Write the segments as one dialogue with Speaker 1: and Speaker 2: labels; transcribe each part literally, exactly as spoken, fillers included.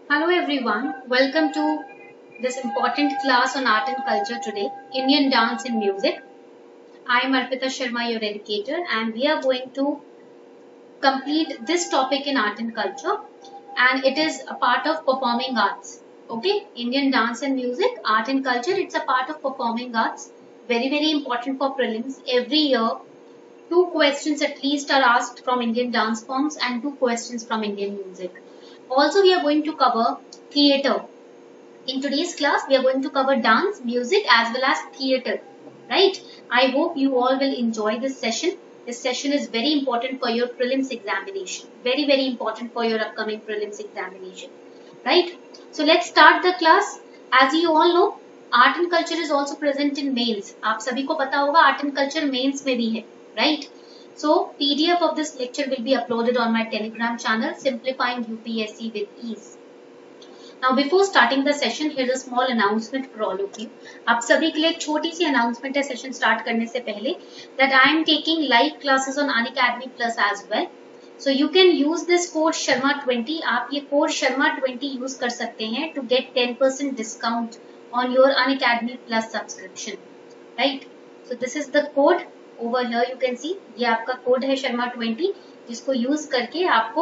Speaker 1: Hello everyone, welcome to this important class on art and culture today, Indian dance and music. I am Arpita Sharma, your educator, and we are going to complete this topic in art and culture, and it is a part of performing arts. Okay, Indian dance and music, art and culture, it's a part of performing arts. Very, very important for prelims. Every year, two questions at least are asked from Indian dance forms and two questions from Indian music. Also, we are going to cover theatre. In today's class, we are going to cover dance, music as well as theatre. Right? I hope you all will enjoy this session. This session is very important for your prelims examination. Very, very important for your upcoming prelims examination. Right? So let's start the class. As you all know, art and culture is also present in mails. आप सभी को पता होगा art and culture mails में भी है. Right? So P D F of this lecture will be uploaded on my Telegram channel, Simplifying U P S C with Ease. Now before starting the session, here's a small announcement for all of you. आप सभी के लिए एक छोटी सी announcement है session start करने से पहले that I am taking live classes on Unacademy Plus as well. So you can use this code Sharma twenty. आप ये code Sharma twenty use कर सकते हैं to get ten percent discount on your Unacademy Plus subscription. Right? So this is the code. Over here you can see ये आपका code है Sharma twenty जिसको use करके आपको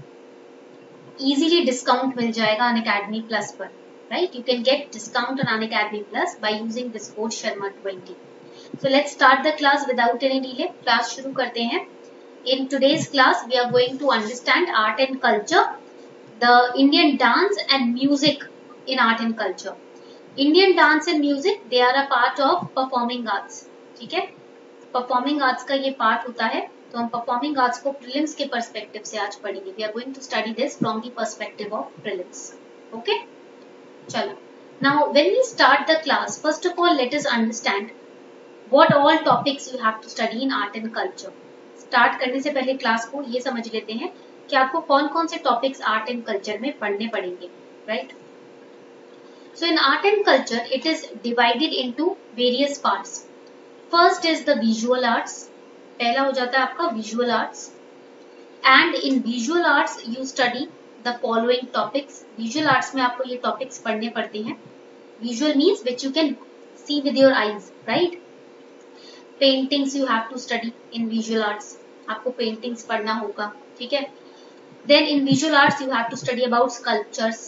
Speaker 1: इजीली डिस्काउंट मिल जाएगा अनअकैडमी प्लस पर. Right, you can get discount on Unacademy Plus by using this code Sharma twenty. So let's start the class without any delay. Class शुरू करते हैं. In today's class we are going to understand art and culture, the Indian dance and music in art and culture. Indian dance and music they are a part of performing arts. ठीक है, performing arts का ये part होता है. तो हम performing arts को prelims के पर्सपेक्टिव से आज पढ़ेंगे. We are going to study this from the perspective of prelims. Okay, चलो. Now when we start the class, first of all let us understand what all topics you have to study in art and culture. Start करने से पहले class को ये समझ लेते हैं कि आपको कौन कौन से टॉपिक्स आर्ट एंड कल्चर में पढ़ने पड़ेंगे. Right, so in art and culture it is divided into various parts. First is the visual arts. पहला हो जाता है आपका visual arts. And in visual arts you study the following topics. Visual arts में आपको ये टॉपिक्स पढ़ने पड़ते हैं. Visual means which you can see with your eyes. Right, paintings you have to study in visual arts. आपको paintings पढ़ना होगा. ठीक है. Then in visual arts you have to study about sculptures.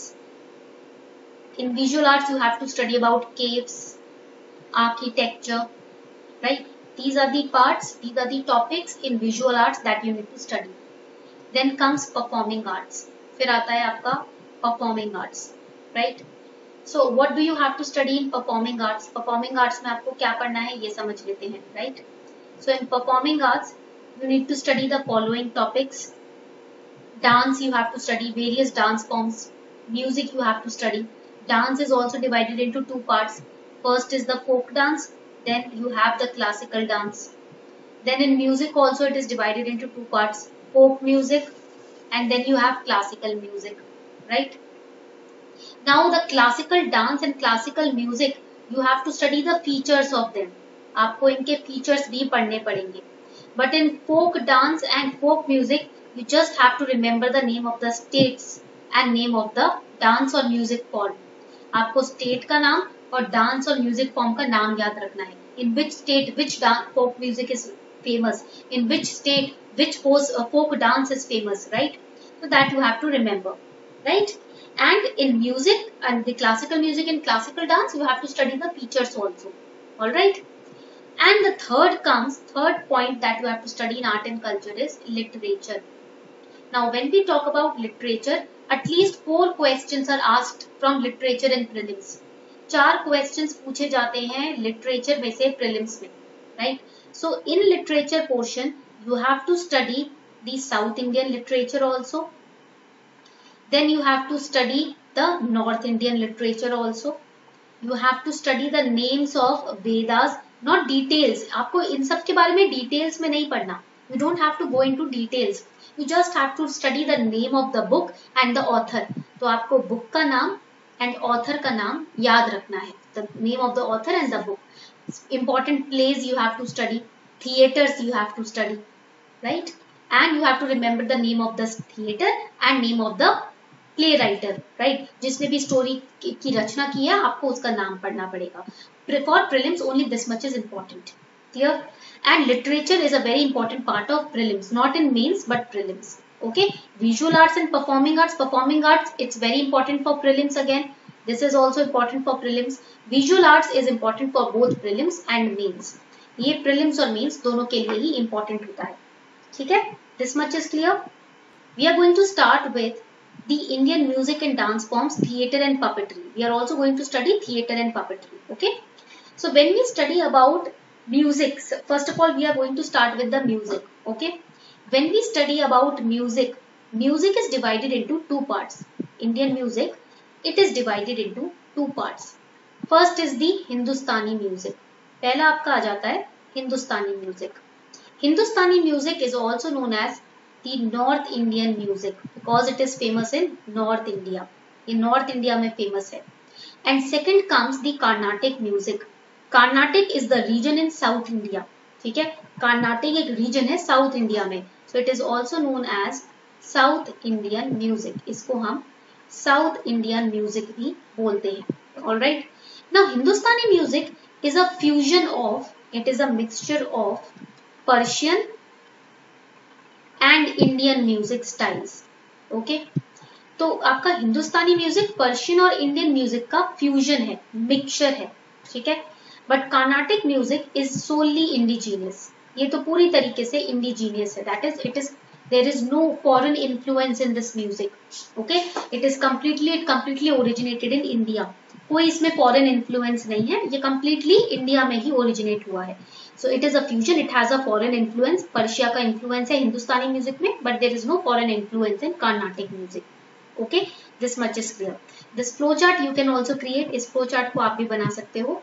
Speaker 1: In visual arts you have to study about caves, architecture. Right, these are the parts, these are the topics in visual arts that you need to study. Then comes performing arts. फिर आता है आपका performing arts. Right, so what do you have to study in performing arts? Performing arts में आपको क्या पढ़ना है ये समझ लेते हैं. Right, so in performing arts you need to study the following topics. Dance you have to study various dance forms. Music you have to study. Dance is also divided into two parts. First is the folk dance, then you have the classical dance. Then in music also it is divided into two parts, folk music and then you have classical music. Right, now the classical dance and classical music you have to study the features of them. आपको इनके features भी पढ़ने पड़ेंगे. But in folk dance and folk music you just have to remember the name of the states and name of the dance or music form. आपको state का नाम और dance और म्यूजिक फॉर्म का नाम याद रखना है. In which state which folk music is famous, in which state which folk dance is famous. Right, so that you have to remember. Right, and in music and the classical music and classical dance you have to study the features also. All right, and the third comes third point that you have to study in art and culture is literature. Now when we talk about literature, at least four questions are asked from literature in prelims. चार questions पूछे जाते हैं literature में से prelims में. Right, so in literature portion you have to study the South Indian literature also. Then you have to study the North Indian literature also. You have to study the names of Vedas, not details. आपको इन सब के बारे में details में नहीं पढ़ना. You don't have to go into details. You just have to study the name of the book and the author. तो आपको बुक का नाम एंड ऑथर का नाम याद रखना है. The name of the author and the book. Important plays you have to study, theatres you have to study. Right, and you have to remember the name of the theater and name of the play writer, right, जिसने भी story की, की रचना की है आपको उसका नाम पढ़ना पड़ेगा. For prelims only this much is important. Clear? And literature is a very important part of prelims, not in mains but prelims. Okay, visual arts and performing arts. Performing arts, it's very important for prelims again. This is also important for prelims. Visual arts is important for both prelims and mains. ये prelims और mains दोनों के लिए ही important होता है. ठीक है? This much is clear. We are going to start with the Indian music and dance forms, theatre and puppetry. We are also going to study theatre and puppetry. Okay. So when we study about music, first of all we are going to start with the music. Okay, when we study about music, music is divided into two parts. Indian music, it is divided into two parts. First is the Hindustani music. पहला आपका आ जाता है Hindustani music. Hindustani music is also known as the North Indian music because it is famous in North India. ये North India में famous है. And second comes the Carnatic music. Carnatic is the region in South India. ठीक है, Carnatic एक region है South India में, so it is also known as South Indian music. इसको हम South Indian music भी बोलते हैं. All right. Now Hindustani music is a fusion of, it is a mixture of Persian and Indian music styles. Okay. तो आपका Hindustani music Persian और Indian music का fusion है, मिक्सचर है. ठीक है. But Carnatic music is solely indigenous. ये तो पूरी तरीके से इंडिजीनियस है. That is it is there is no foreign influence in this music. Okay, it is completely it completely originated in India. कोई इसमें फॉरेन इन्फ्लुएंस नहीं है, ये कंप्लीटली इंडिया में ही ओरिजिनेट हुआ है. So it is a fusion, it has a foreign influence. Persia का influence है हिंदुस्तानी म्यूजिक में, but there is no foreign influence in Carnatic music. Okay, this much is clear. This flow chart you can also create. इस flow chart को आप भी बना सकते हो.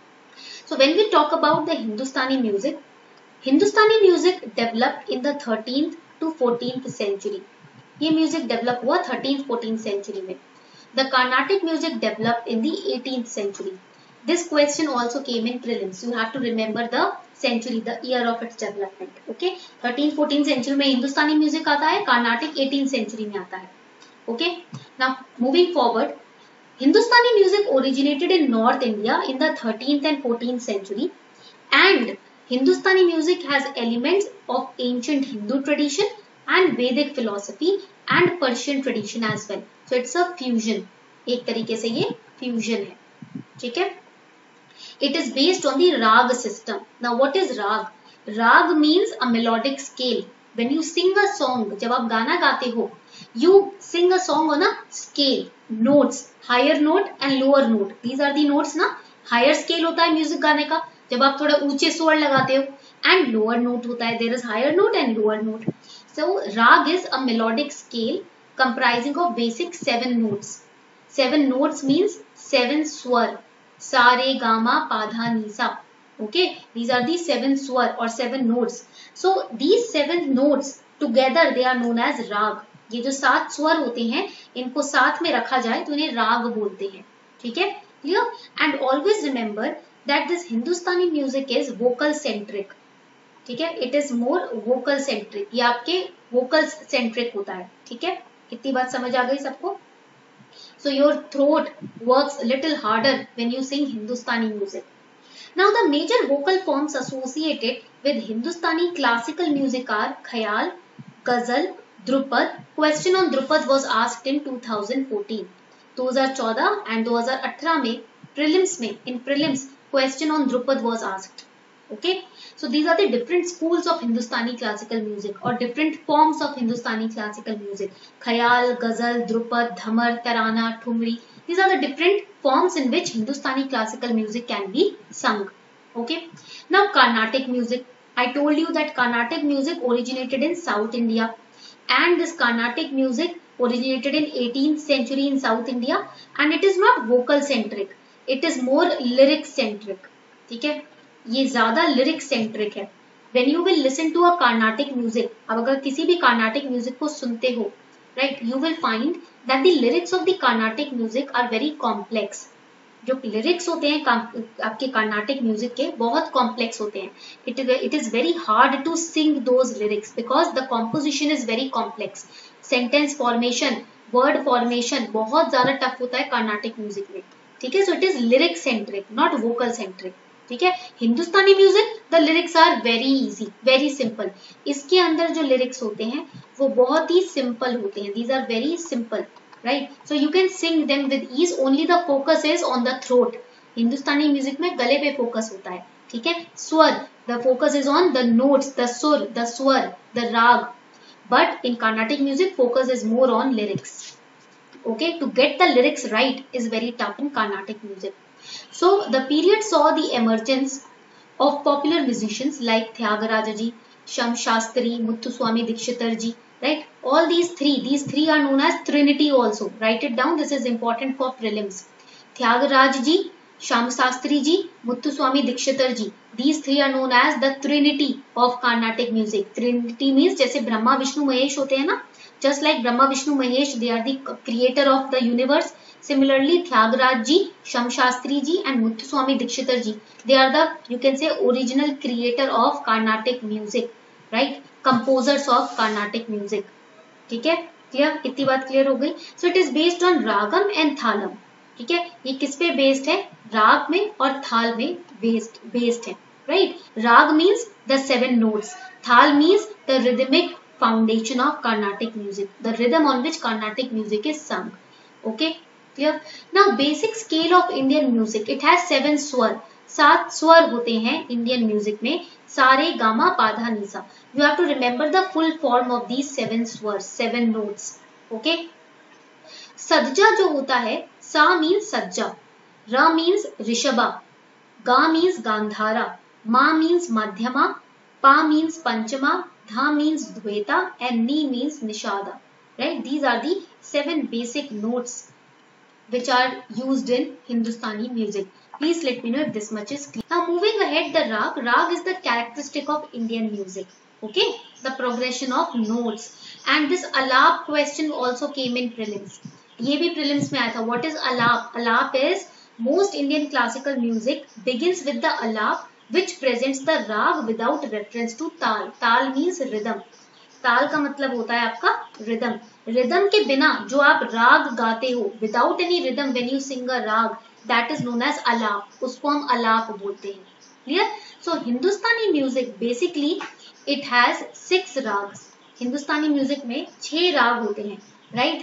Speaker 1: So when we talk about the Hindustani music, Hindustani music developed in the thirteenth to fourteenth century. ये music develop हुआ thirteenth fourteenth century में. The Carnatic music developed in the eighteenth century. This question also came in prelims. You have to remember the century, the year of its development. Okay, thirteenth fourteenth century में हिंदुस्तानी music आता है, Carnatic eighteenth century में आता है. Okay, now moving forward. Hindustani music originated in North India in the thirteenth and fourteenth century, and Hindustani music has elements of ancient Hindu tradition and Vedic philosophy and Persian tradition as well. So it's a fusion. एक तरीके से ये fusion है. ठीक है? It is based on the rag system. Now what is rag? Rag means a melodic scale. When you sing a song, जब आप गाना गाते हो, you sing a song on a scale, notes, higher note and lower note. These are the notes ना. Higher scale होता है music गाने का, जब आप थोड़ा ऊंचे स्वर लगाते हो, and lower note होता है. There is higher note and lower note. So rag is a melodic scale comprising of basic seven notes. Seven notes means seven swar. Sa re ga ma pa dha ni sa. Okay, these are the seven swar or seven notes. So these seven notes together they are known as rag. ये जो सात स्वर होते हैं इनको साथ में रखा जाए तो इन्हें राग बोलते हैं. ठीक है, clear? And always remember that this Hindustani music is vocal centric. ठीक है, it is more vocal centric. ये आपके वोकल सेंट्रिक होता है. ठीक है, इतनी बात समझ आ गई सबको? So your throat works little harder when you sing Hindustani music. Now the major vocal forms associated with Hindustani classical music are Khayal, Ghazal, Drupad. Question on Drupad was asked in two thousand fourteen. twenty fourteen and twenty eighteen में prelims में in prelims question on Drupad was asked. Okay, so these are the different schools of Hindustani classical music or different forms of Hindustani classical music. Khayal, Ghazal, Drupad, Dhamar, Tarana, Thumri. These are the different forms in which Hindustani classical music can be sung. Okay. Now Carnatic music. I told you that Carnatic music originated in South India, and this Carnatic music originated in eighteenth century in South India, and it is not vocal centric. It is more lyric centric. ठीक है, ये ज्यादा lyric centric है. When you will listen to a Carnatic music, अब अगर किसी भी Carnatic music को सुनते हो, right, you will find that the lyrics of the Carnatic music are very complex. जो lyrics होते हैं आपके Carnatic music के बहुत complex होते हैं. It it is very hard to sing those lyrics because the composition is very complex. Sentence formation, word formation बहुत ज्यादा टफ होता है कार्नाटिक म्यूजिक में, ठीक है. So it is lyric centric not vocal centric, ठीक है. Hindustani music the lyrics are very easy, very simple. इसके अंदर जो लिरिक्स होते हैं वो बहुत ही सिंपल होते हैं. These are very simple, right. So you can sing them with ease. Only the focus is on the throat. Hindustani music में गले पे फोकस होता है, ठीक है. Swar, the focus is on the notes, the sur, the swar, the raga. But in Carnatic music focus is more on lyrics. Okay, to get the lyrics right is very tough in Carnatic music. So the period saw the emergence of popular musicians like Tyagaraja ji, Sham Shastri, Muthuswami Dikshitar ji, right? All these three, these three are known as Trinity also. Write it down. This is important for prelims. Tyagaraja ji, Sham Shastri ji, Muthuswami Dikshitar ji. These three are known as the Trinity of Carnatic music. Trinity means जैसे ब्रह्मा विष्णु महेश होते हैं ना, just like Brahma, Vishnu, Mahesh, they are the creator of the universe. Similarly, Tyagaraja ji, Sham Shastri ji and Muthuswami Dikshitar ji, they are the, you can say, original creator of Carnatic music, right? Composers of Carnatic music. ठीक है, clear? इतनी बात clear हो गई. So it is based on ragam and thalam. ठीक है, ये किस पे based है? राग में और थाल में based based है, right? राग means the seven notes. Thal means the rhythmic foundation of Carnatic music, the rhythm on which Carnatic music is sung. Okay, clear? Now basic scale of Indian music, it has seven swar. सात स्वर होते हैं Indian music में, sa re ga ma pa dha ni sa. You have to remember the full form of these seven swars, seven notes. Okay. सज्जा जो होता है, सा means सज्जा, र means ऋषभा, गा means गांधारा, मा means मध्यमा, पा means Panchama, dha means dveta and ni means nishada, right? These are the seven basic notes which are used in Hindustani music. Please let me know if this much is clear. Now moving ahead, the rag. Rag is the characteristic of Indian music. Okay, the progression of notes. And this alap question also came in prelims. ये भी prelims में आया था. What is alap? Alap is most Indian classical music begins with the alap which presents the rag without reference to ताल. ताल means rhythm. ताल का मतलब होता है आपका rhythm. Rhythm के बिना जो आप राग गाते हो, without any rhythm when you sing a rag, that is known as alap. उसको हम alap बोलते हैं. Clear? So Hindustani music basically it has six rags. Hindustani music में छह राग होते हैं, right?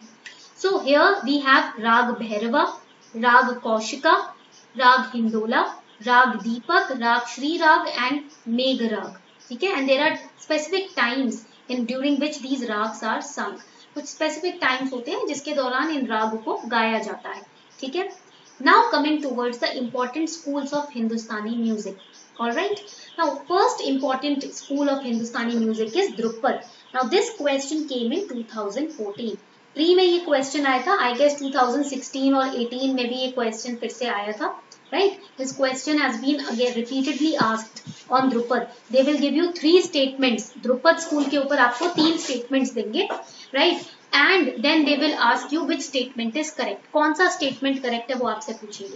Speaker 1: So here we have राग भैरवा, राग कौशिका, राग हिंदोला, राग दीपक, राग श्री राग एंड मेघ राग. ठीक है, and there are specific times in during which these ragas are sung. कुछ स्पेसिफिक टाइम्स होते हैं जिसके दौरान इन रागों को गाया जाता है. ठीक है. Now coming towards the important schools of Hindustani music. Alright, now first important school of Hindustani music is Dhrupad. Now this question came in two thousand fourteen. Pre में ये क्वेश्चन आया था, I guess two thousand sixteen और eighteen में भी ये question फिर से आया था. Right, this question has been again repeatedly asked on Drupad. They will give you three statements. Drupad school के ऊपर आपको तीन statements देंगे, right? And then they will ask you which statement is correct. कौन सा statement correct है वो आपसे पूछेंगे.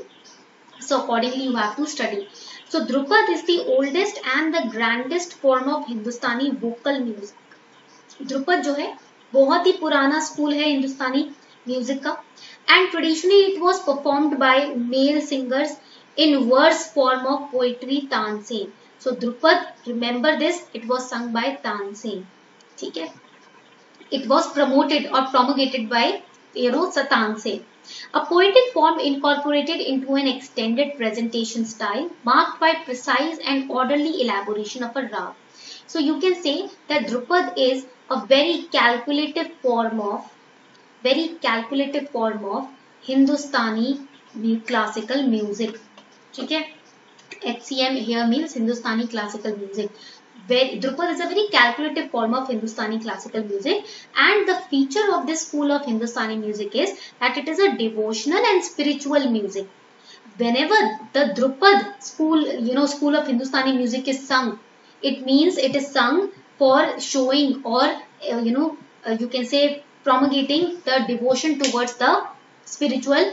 Speaker 1: So accordingly you have to study. So Drupad is the oldest and the grandest form of Hindustani vocal music. Drupad जो है बहुत ही पुराना स्कूल है हिंदुस्तानी म्यूजिक का. And traditionally it was performed by male singers in verse form of poetry Tansen. So Drupad, remember this, it was sung by Tansen. ठीक है. It was promoted or promulgated by you know Tansen. A poetic form incorporated into an extended presentation style marked by precise and orderly elaboration of a rag. So you can say that Drupad is a very calculative form of very calculative form of Hindustani classical music. ठीक है, H C M here means Hindustani classical music. Very, Drupad is a very calculative form of Hindustani classical music, and the feature of this school of Hindustani music is that it is a devotional and spiritual music. Whenever the Drupad school, you know, school of Hindustani music is sung, it means it is sung for showing or uh, you know uh, you can say promulgating the devotion towards the spiritual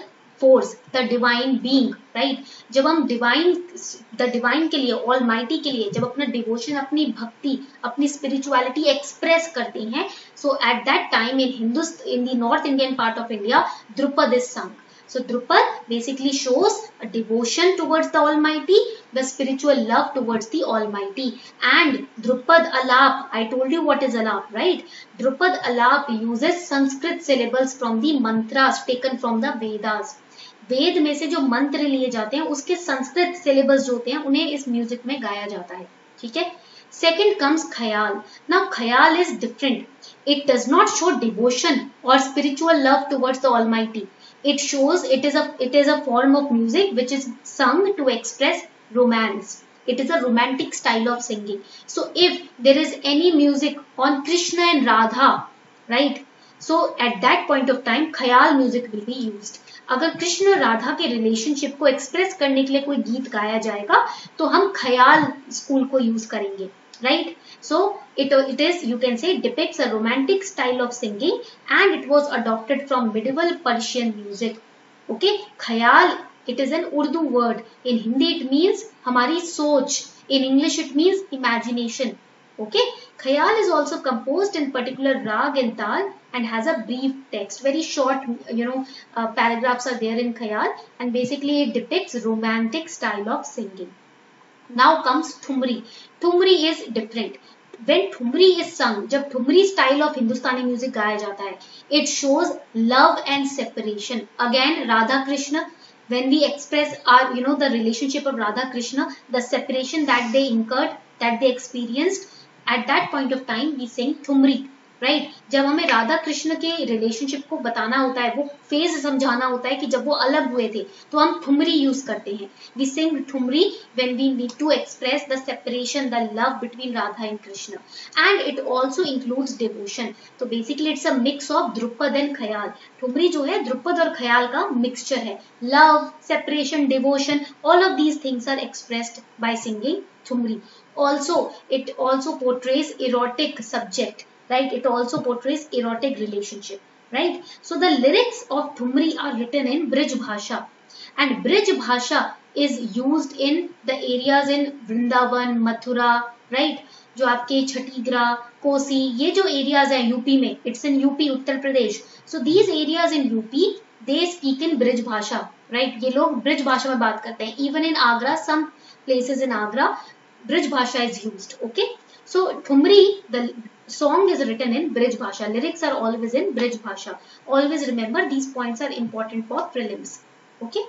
Speaker 1: force, the divine being, right? जब हम divine, the divine के लिए, almighty के लिए जब अपना devotion, अपनी भक्ति, अपनी spirituality express करते हैं, so at that time in Hindustan, in the North Indian part of India, Drupad is sung. So Drupad basically shows a devotion towards the Almighty, the spiritual love towards the Almighty. And Drupad Alap, I told you what is Alap, right? Drupad Alap uses Sanskrit syllables from the mantras taken from the Vedas. वेद में से जो मंत्र लिए जाते हैं उसके Sanskrit syllabus जो होते हैं उन्हें इस म्यूजिक में गाया जाता है, ठीक है. Second comes khayal. Now khayal is different. It does not show devotion or spiritual love towards the Almighty. It shows it is a it is a form of music which is sung to express romance. It is a romantic style of singing. So if there is any music on Krishna and Radha, right? So at that point of time khayal music will be used. अगर कृष्ण राधा के relationship को express करने के लिए कोई गीत गाया जाएगा तो हम खयाल स्कूल को यूज करेंगे, right? So it it is, you can say, depicts a romantic style of singing and it was adopted from medieval Persian music. Okay, khayal, it is an Urdu word. In Hindi it means हमारी सोच. In English it means imagination. Okay, khayal is also composed in particular rag and tal and has a brief text. Very short, you know, uh, paragraphs are there in khayal and basically it depicts romantic style of singing. Now comes Thumri. Thumri is different. When Thumri is sung, जब Thumri style of Hindustani music गाया जाता है, it shows love and separation. Again, Radha Krishna. When we express our, you know, the relationship of Radha Krishna, the separation that they incurred, that they experienced, at that point of time we sing Thumri. Right right? जब हमें राधा कृष्ण के relationship को बताना होता है, वो phase समझाना होता है कि जब वो अलग हुए थे, तो हम ठुमरी यूज करते हैं. We sing Thumri when we need to express the separation, the love between Radha and Krishna, and it also includes devotion. तो basically it's a mix of Dhrupad and Khayal. Thumri जो है ध्रुपद और खयाल का मिक्सचर है. Love, separation, devotion, all of these things are expressed by singing Thumri. Also, it also portrays erotic subject, right? It also portrays erotic relationship, right? So the lyrics of Thumri are written in Brij Bhasha, and Brij Bhasha is used in the areas in Vrindavan, Mathura, right? जो आपके छठीगरा, कोसी, ये जो areas हैं UP में, it's in UP, Uttar Pradesh. So these areas in UP, they speak in Brij Bhasha, right? ये लोग bridge भाषा में बात करते हैं. Even in Agra, some places in Agra, Brij Bhasha is used. Okay, so Thumri, the song is written in Brij Bhasha. Lyrics are always in Brij Bhasha. Always remember these points are important for prelims. Okay.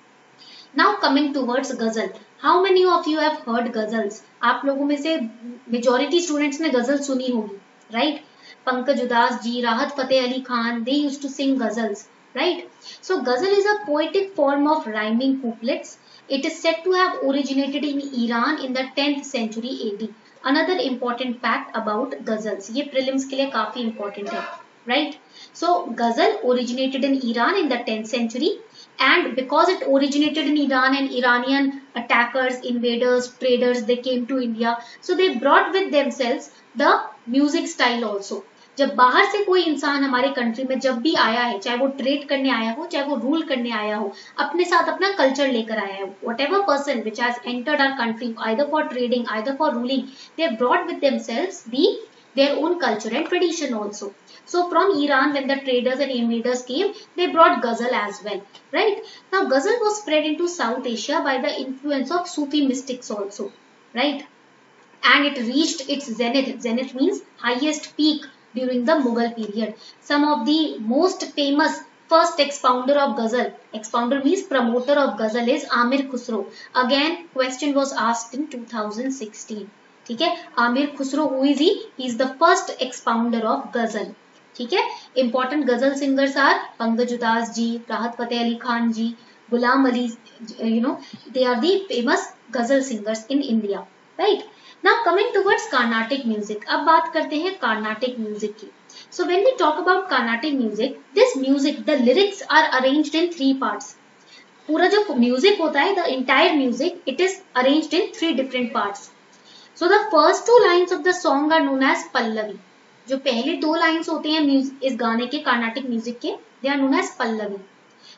Speaker 1: Now coming towards ghazal. How many of you have heard ghazals? आप लोगों में से majority students ने ghazal सुनी होगी, right? Pankaj उदास जी, राहत Fateh Ali Khan, they used to sing ghazals, right? So ghazal is a poetic form of rhyming couplets. It is said to have originated in Iran in the tenth century A D. Another important fact about ghazals. ये prelims के लिए काफी important है, right? So ghazal originated in Iran in the tenth century, and because it originated in Iran and Iranian attackers, invaders, traders, they came to India, so they brought with themselves the music style also. जब बाहर से कोई इंसान हमारे country में जब भी आया है, चाहे वो ट्रेड करने आया हो, चाहे वो रूल करने आया हो, अपने साथ अपना कल्चर लेकर आया है. Whatever person which has entered our country either for trading, either for ruling, they have brought with themselves the their own culture and tradition also. So from Iran, when the traders and invaders came, they brought ghazal as well, right? Now ghazal was spread into South Asia by the influence of Sufi mystics also, right? And it reached its zenith. Zenith means highest peak during the Mughal period. Some of the most famous first expounder of ghazal, expounder means promoter of ghazal, is Amir Khusro. Again, question was asked in two thousand sixteen. ठीक है, Amir Khusro, who is he? He is the first expounder of ghazal. ठीक है, important ghazal singers are Pankaj Udas ji, Rahat Fateh Ali Khan ji, Ghulam Ali, you know, they are the famous ghazal singers in India, right? Now coming towards Carnatic music. अब बात करते हैं Carnatic music की. So when we talk about Carnatic music, this music, the lyrics are arranged in three parts. पूरा जो music होता है, the entire music, it is arranged in three different parts. So the first two lines of the song are known as Pallavi. जो पहले दो lines होते हैं इस गाने के, Carnatic music के, they are known as Pallavi.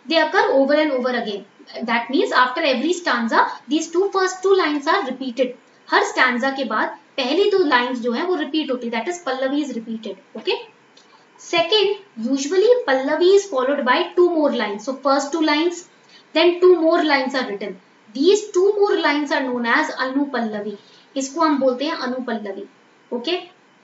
Speaker 1: they occur over and over again. That means after every stanza, these two first two lines are repeated. Her stanza के बाद पहली दो lines जो है वो repeat होती है. That is Pallavi is repeated. Okay. Second, usually Pallavi is followed by two more lines. So first two lines, then two more lines are written. These two more lines are known as Anupallavi. इसको हम बोलते हैं anupallavi. Okay.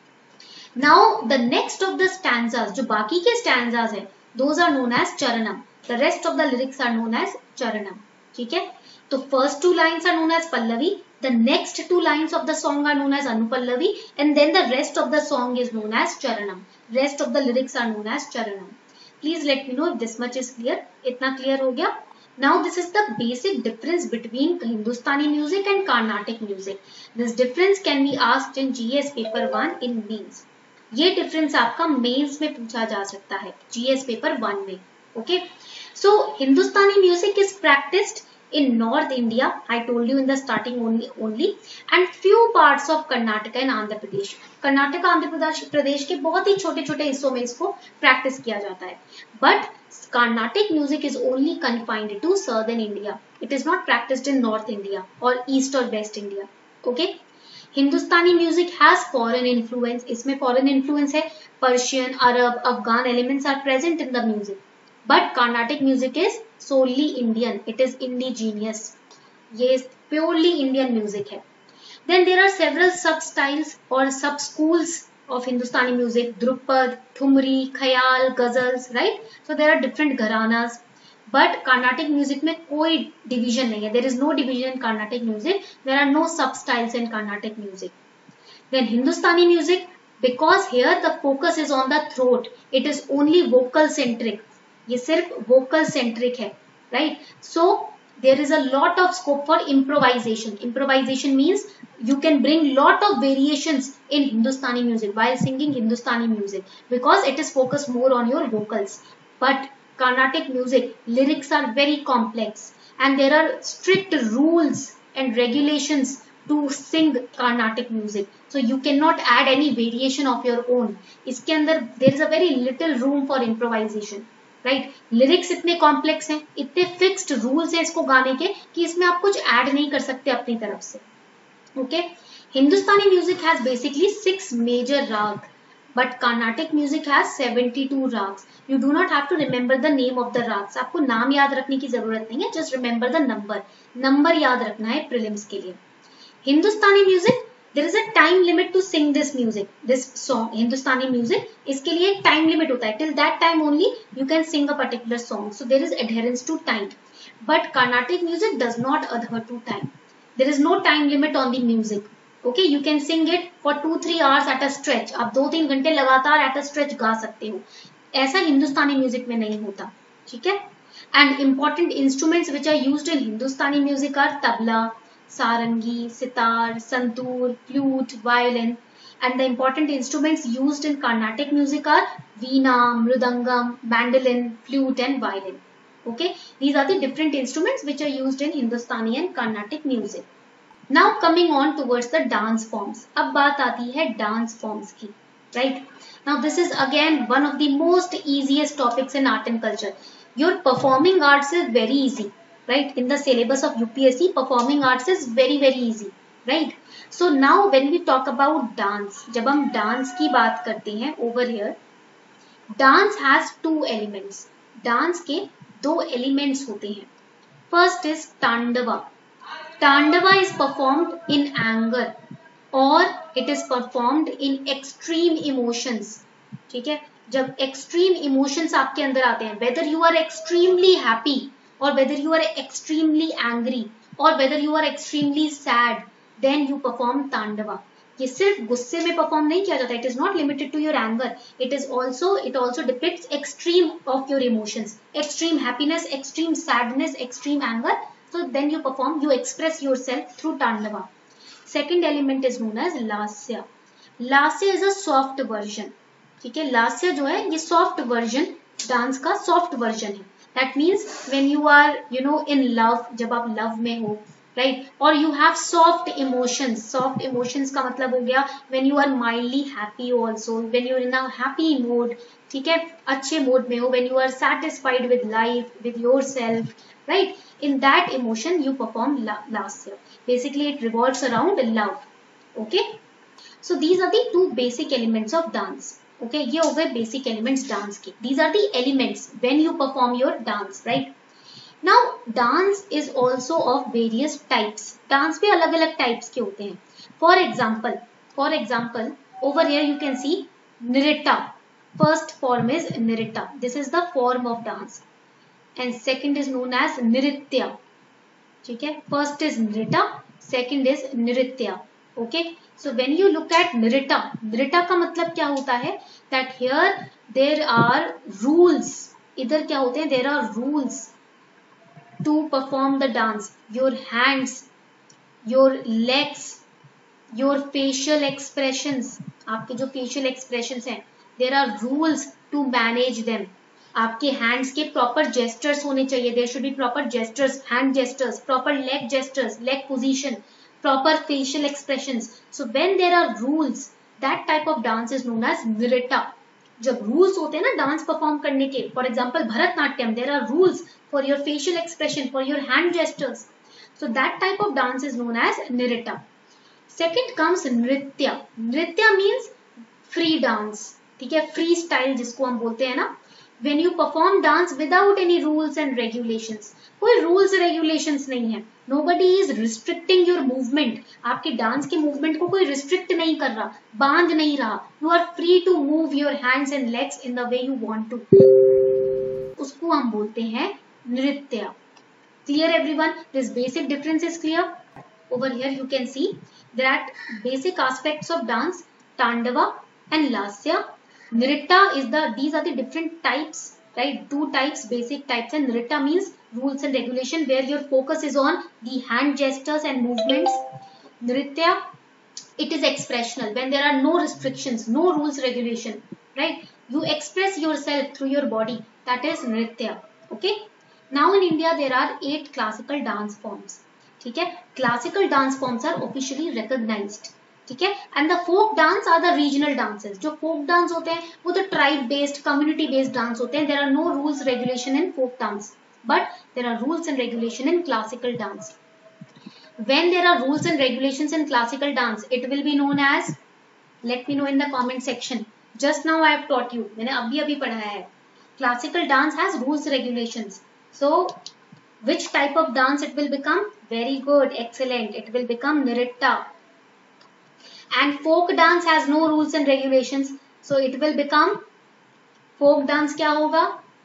Speaker 1: Now the next of the stanzas, जो बाकी के stanzas है, those are known as Charanam. The rest of the lyrics are known as Charanam. ठीक है. तो first two lines are known as Pallavi. The next two lines of the song are known as Anupallavi, and then the rest of the song is known as Charanam. Rest of the lyrics are known as Charanam. Please let me know if this much is clear. इतना clear हो गया? Now this is the basic difference between Hindustani music and Carnatic music. This difference can be asked in G S paper one in mains. ये difference आपका mains में पूछा जा सकता है G S paper one में. Okay. So Hindustani music is practiced in North India, I told you in the starting only, only and few parts of Karnataka and Andhra Pradesh. Karnataka, Andhra Pradesh के बहुत ही छोटे छोटे हिस्सों में इसको practice किया जाता है. But Carnatic music is only confined to Southern India. It is not practiced in North India or East or West India. Okay. Hindustani music has foreign influence. इसमें foreign influence है. Persian, Arab, Afghan elements are present in the music. But Carnatic music is solely Indian. It is indigenous. ये purely Indian music है. Then there are several sub styles or sub schools of Hindustani music. Drupad, Thumri, Khayal, Ghazals, right? So there are different gharanas. But Carnatic music में कोई division नहीं है. There is no division in Carnatic music. There are no sub styles in Carnatic music. Then Hindustani music, because here the focus is on the throat. It is only vocal centric. ये सिर्फ vocal centric है, right? So there is a lot of scope for improvisation. Improvisation means you can bring lot of variations in Hindustani music while singing Hindustani music because it is focused more on your vocals. But Carnatic music lyrics are very complex and there are strict rules and regulations to sing Carnatic music. So you cannot add any variation of your own. इसके अंदर there is a very little room for improvisation. Right right? Lyrics इतने complex हैं, इतने fixed rules हैं इसको गाने के कि इसमें आप कुछ ऐड नहीं कर सकते अपनी तरफ से. Okay. Hindustani music has basically six major raga but Carnatic music has seventy two ragas. You do not have to remember the name of the ragas. आपको नाम याद रखने की जरूरत नहीं है. Just remember the number. Number याद रखना है प्रीलिम्स के लिए. Hindustani music, there is a time limit to sing this music, this song, Hindustani music. इसके लिए एक time limit होता है. Till that time only you can sing a particular song. So there is adherence to time. But Carnatic music does not adhere to time. There is no time limit on the music. Okay, you can sing it for two three hours at a stretch. आप दो तीन घंटे लगातार at a stretch गा सकते हो. ऐसा हिंदुस्तानी music में नहीं होता. ठीक है. And important instruments which are used in Hindustani music are tabla, sarangi, sitar, santoor, flute, violin, and the important instruments used in Carnatic music are veena, mridangam, mandolin, flute and violin. Okay, these are the different instruments which are used in Hindustani and Carnatic music. Now coming on towards the dance forms. अब बात आती है dance forms की, right? Now this is again one of the most easiest topics in art and culture. Your performing arts is very easy. Right, in the syllabus of U P S C, performing arts is very very easy, right? So now when we talk about dance, जब हम dance की बात करते हैं over here, dance has two elements. Dance के दो elements होते हैं. First is Tandava. Tandava is performed in anger or it is performed in extreme emotions. ठीक है, जब extreme emotions आपके अंदर आते हैं, whether you are extremely happy or whether you are extremely angry or whether you are extremely sad, then you perform Tandava. ये सिर्फ गुस्से में perform नहीं किया जाता. It is not limited to your anger. It is also it also depicts extreme of your emotions, extreme happiness, extreme sadness, extreme anger. So then you perform, you express yourself through Tandava. Second element is known as Lasya. Lasya is a soft version. ठीक है, Lasya जो है ये soft version, dance का soft version है. That means when you are, you know, in love, जब आप love में हो, राइट, और you have soft emotions. Soft emotions का मतलब हो गया when you are mildly happy also, when you are in a happy mood, ठीक है, अच्छे मूड में हो, when you are satisfied with life, with yourself, right, in that emotion you perform lasya. Basically it revolves around love. Okay, so these are the two basic elements of dance. Okay, ये हो गए basic elements dance के. These are the elements when you perform your dance, right? Now dance is also of various types. Dance भी अलग अलग types के होते हैं. For example, for example, over here you can see nritta. First form is nritta. This is the form of dance. And second is known as nritya. ठीक है, first is nritta, second is nritya. Okay, so when you look at nritta, nritta का मतलब क्या होता है, that here there are rules. इधर क्या होते हैं, there are rules to perform the dance. Your hands, your legs, your facial expressions, आपके जो facial expressions हैं, there are rules to manage them. आपके हैंड्स के प्रॉपर जेस्टर्स होने चाहिए. There should be proper gestures, hand gestures, proper leg gestures, leg position, proper facial expressions. So when there are rules, that type of dance is known as nritya. जब rules होते हैं ना dance perform करने के, for example Bharatanatyam, there are rules for your facial expression, for your hand gestures. So that type of dance is known as nritya. Second comes nritya. Nritya means free dance, ठीक है, free style जिसको हम बोलते हैं ना. When you perform dance without any rules and regulations, कोई rules regulations नहीं है. Nobody is restricting your movement. आपके डांस के मूवमेंट को कोई restrict नहीं कर रहा, बांध नहीं रहा. You are free to move your hands and legs in the way you want to. उसको हम बोलते हैं नृत्य. Clear everyone? This basic difference is clear. Over here you can see that basic aspects of dance, Tandava and Lasya. Nritta is the, these are the different types, right? Two types, basic types, and nritta means rules and regulation where your focus is on the hand gestures and movements. Nritya, it is expressional when there are no restrictions, no rules regulation, right? You express yourself through your body, that is nritya. Okay, now in India there are eight classical dance forms. ठीक है, classical dance forms are officially recognized. ठीक है, and the folk dance are the regional dances. जो folk dance होते हैं वो तो tribe based, community based dance होते हैं. There are no rules regulation in folk dance, but there are rules and regulation in classical dance. When there are rules and regulations in classical dance, it will be known as, let me know in the comment section. Just now I have taught you, मैंने अभी अभी पढ़ाया है. Classical dance has rules regulations. So which type of dance it will become? Very good, excellent, it will become nritta. And folk dance has no rules and regulations, so it will become folk dance. क्या होगा?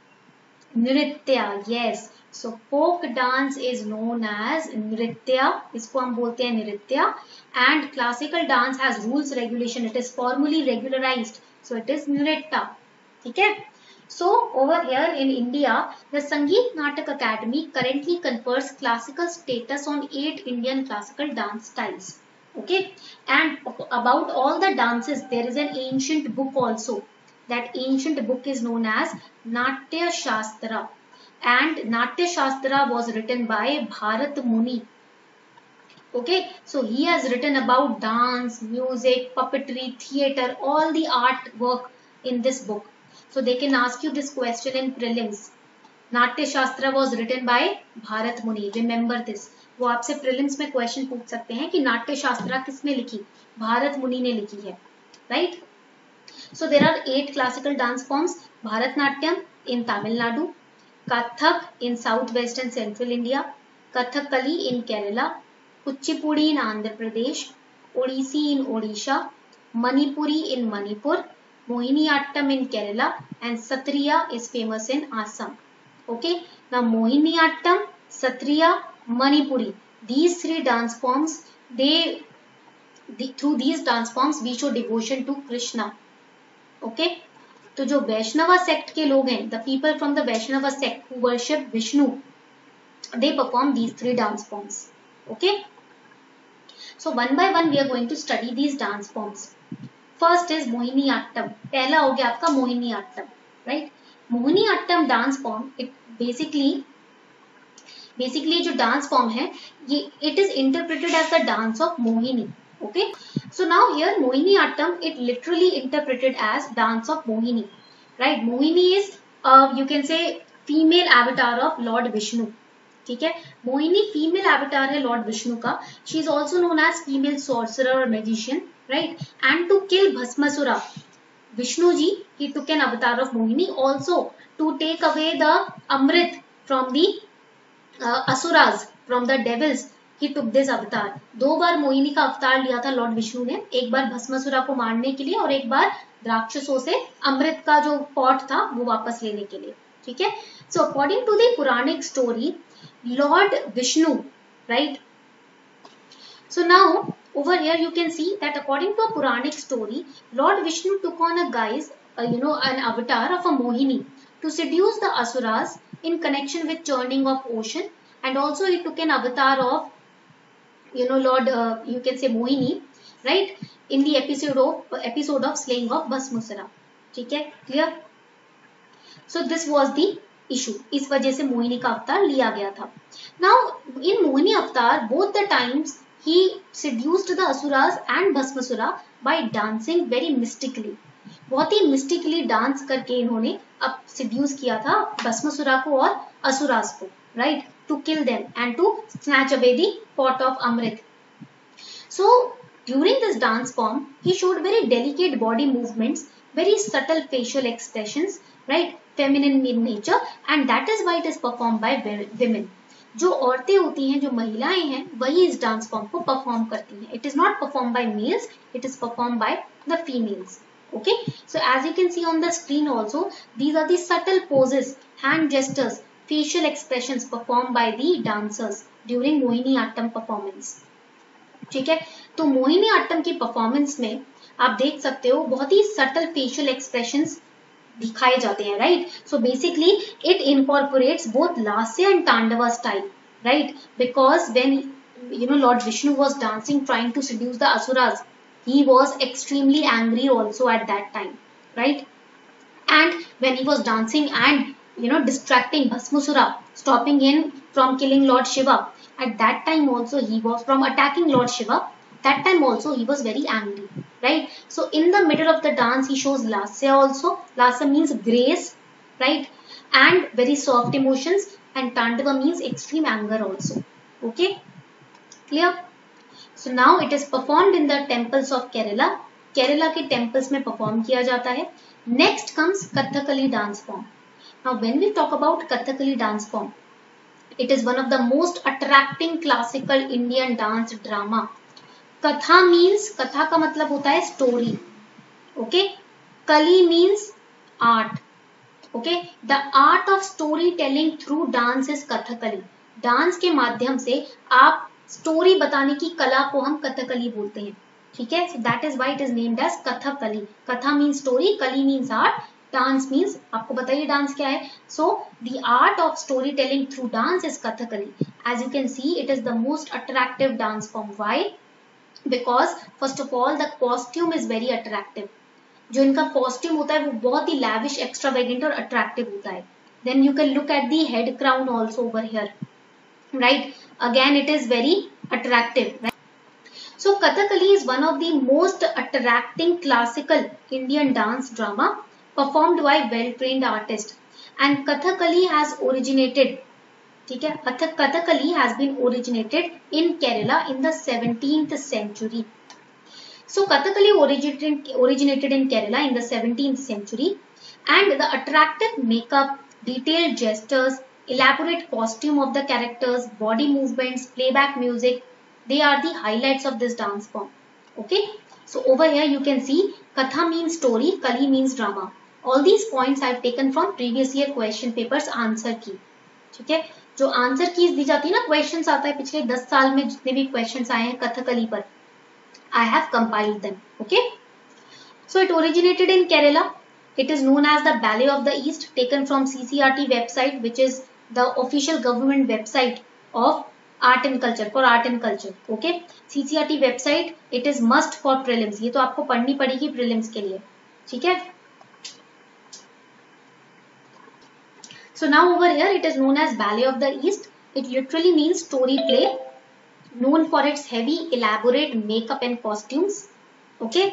Speaker 1: नृत्य. Yes, so folk dance is known as नृत्य, इसको हम बोलते हैं नृत्य. And classical dance has rules regulation, it is formally regularized, so it is नृत्य. ठीक है. So over here in India, the Sangeet Natak Academy currently confers classical status on eight Indian classical dance styles. Okay, and about all the dances there is an ancient book also. That ancient book is known as Natya Shastra, and Natya Shastra was written by Bharat Muni. Okay, so he has written about dance, music, puppetry, theatre, all the art work in this book. So they can ask you this question in prelims. Natya Shastra was written by Bharat Muni. Remember this. वो आपसे prelims में question पूछ सकते हैं कि नाट्य शास्त्रा किसने लिखी? भारत मुनि ने लिखी है, right? So there are eight classical dance forms. Bharatanatyam in Tamil Nadu, Kathak in south west and central India, Kathakali in Kerala, Kuchipudi in Andhra Pradesh, Odissi in Odisha, Manipuri in Manipur, Mohiniyattam in Kerala, and Sattriya is famous in Assam. Okay, now Mohiniyattam, Sattriya, Manipuri, these three dance forms, they, the, through these dance forms we show devotion to Krishna. Okay, तो जो Vaishnava sect के लोग हैं, the people from the Vaishnava sect who worship Vishnu, they perform these three dance forms. Okay, so one by one we are going to study these dance forms. First is Mohiniyattam. पहला हो गया आपका Mohiniyattam, right? Mohiniyattam dance form, it basically basically जो dance form है ये it is interpreted as the dance of Mohini. Okay, so now here Mohiniyattam it literally interpreted as dance of Mohini, right. Mohini is you can say female avatar of lord Vishnu. ठीक है, Mohini female avatar है lord Vishnu का. She is also known as female sorcerer और magician, right. And to kill Bhasmasura, Vishnu ji, he took an avatar of Mohini also to take away the Amrit from the uh, Asuras, from the devils. He took this avatar. दो बार मोहिनी का अवतार लिया था Lord Vishnu ने, एक बार भस्मासुरा को मारने के लिए और एक बार राक्षसों से अमृत का जो पॉट था वो वापस लेने के लिए. ठीक है, so according to the Puranic story lord Vishnu, right. So now over here you can see that according to a Puranic story, Lord Vishnu took on a guise, uh, you know, an avatar of a Mohini to seduce the Asuras in connection with churning of ocean, and also he took an avatar of, you know, Lord, uh, you can say Mohini, right, in the episode of episode of slaying of Bhasmasura. ठीक है, clear? So this was the issue. इस वजह से मोहिनी का अवतार लिया गया था. Now in Mohini avatar, both the times he seduced the asuras and Bhasmasura by dancing very mystically. बहुत ही mystically डांस करके इन्होंने अब seduce किया था भस्मासुरा को और असुरास को, right, to kill them and to snatch away the pot of Amrit. So during this dance form he showed very delicate body movements, very subtle facial expressions, right, feminine in nature, and that is why it is performed by women. जो औरतें होती हैं, जो महिलाएं हैं, वही इस dance form को परफॉर्म करती हैं. It is not perform by males, it is perform by the females. Okay, so as you can see on the screen also, these are the subtle poses, hand gestures, facial expressions perform by the dancers during Mohiniyattam performance. ठीक है, तो मोहिनी आट्टम की performance में आप देख सकते हो बहुत ही सटल फेशियल एक्सप्रेशंस दिखाए जाते हैं, right. So basically it incorporates both lasya and tandava style, right, because when you know lord Vishnu was dancing trying to seduce the asuras, he was extremely angry also at that time, right. And when he was dancing and you know distracting Bhasmasura, stopping him from killing Lord Shiva, at that time also he was from attacking Lord Shiva, that time also he was very angry, right. So in the middle of the dance he shows lasya also. Lasya means grace, right, and very soft emotions, and tandava means extreme anger also. Okay, clear? So now it is performed in the temples of Kerala. Kerala के temples में perform किया जाता है. Next comes Kathakali dance form. Now when we talk about Kathakali dance form, it is one of the most attracting classical Indian dance drama. Katha means, कथा का मतलब होता है story. Okay, kali means art. Okay, the art of story telling through dance is Kathakali. Dance के माध्यम से आप story बताने की कला को हम कथकली बोलते हैं. ठीक है, so that is why it is named as Kathakali. Katha means story, kali means art, dance means, आपको बताइए डांस क्या है. So the art of story telling through dance is Kathakali. As you can see it is the most attractive dance form. Why? Because first of all the costume is very attractive. जो इनका costume होता है वो बहुत ही lavish, extravagant और attractive होता है. Then you can look at the head crown also over here, right? Again it is very attractive, right? So Kathakali is one of the most attracting classical Indian dance drama performed by well-trained artists, and Kathakali has originated, ठीक है, Kathakali has been originated in Kerala in the seventeenth century. So Kathakali originated originated in Kerala in the seventeenth century, and the attractive makeup, detailed gestures, elaborate costume of the characters, body movements, playback music, they are the highlights of this dance form. Okay, so over here you can see Katha means story, Kali means drama. All these points I have taken from previous year question papers answer key. ठीक है, जो answer keys दी जाती है ना, questions आता है पिछले दस साल में जितने भी क्वेश्चंस आए हैं कथकली पर, I have compiled them. Okay, so it originated in Kerala. It is known as the ballet of the east, taken from CCRT website which is the official government website of art and culture, for art and culture. Okay, CCRT website, it is must for prelims. ये तो आपको पढ़नी पड़ेगी prelims के लिए. ठीक है, so now over here it is known as Ballet of the East. It literally means story play, known for its heavy, elaborate makeup and costumes. Okay.